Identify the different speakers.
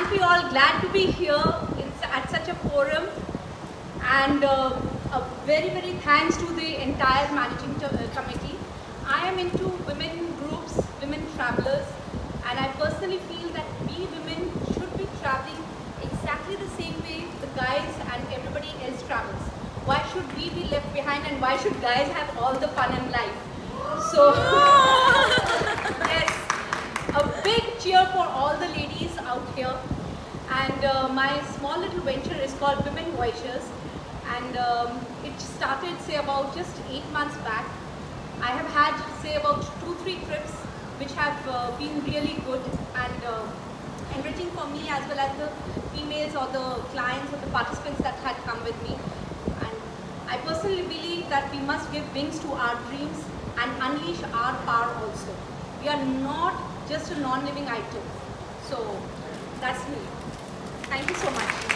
Speaker 1: aren't we all glad to be here at such a forum? And a very, very thanks to the entire managing committee. I am into women groups, women travelers, and I personally feel that we women should be traveling exactly the same way the guys and everybody else travels. Why should we be left behind, and why should guys have all the fun in life? So, yes, a big cheer for all the ladies out here. And my small little venture is called Voyagers, and it started, say, about just 8 months back. I have had, say, about 2-3 trips which have been really good and enriching for me, as well as the females or the clients or the participants that had come with me. And I personally believe that we must give wings to our dreams and unleash our power also. We are not just a non-living item. So that's me. Thank you so much.